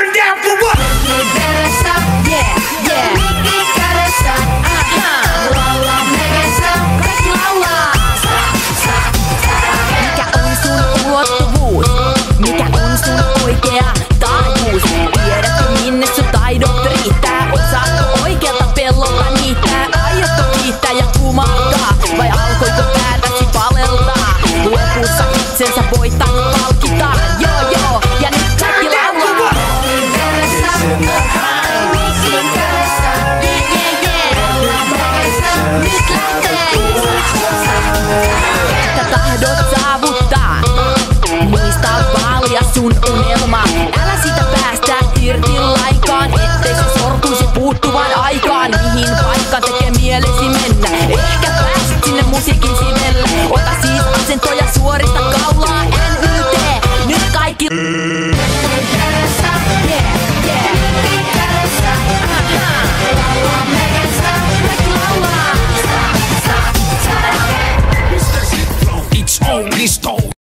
burn down for what? Yeah, yeah. Mikki kädessä, laulaa mekessä, kaikki laulaa. Mikä on sun ulottuvuus? Mikä on sun oikea taajuus? Tiedätkö minne sun taidot riittää? Osaatko oikealta pellolta niittää? Aiotko kiittää ja kumartaa? Vai alkoiko päätäsi paleltaa? Lopussa itsensä voittanut palkitaan. Joo joo, ja nyt kaikki laulaa. Nyt lähtee! Mitä tahdot saavuttaa? Muista vaalia sun unelma. Älä sitä päästä irti lainkaan, ettei se sortuisi puuttuvaan aikaan. Mihin paikkaan tekee mielesi mennä? Ehkä pääset sinne musiikin sivelle. Ota siis asentoja suorista kaulaa. NYT, nyt kaikki It's only stop.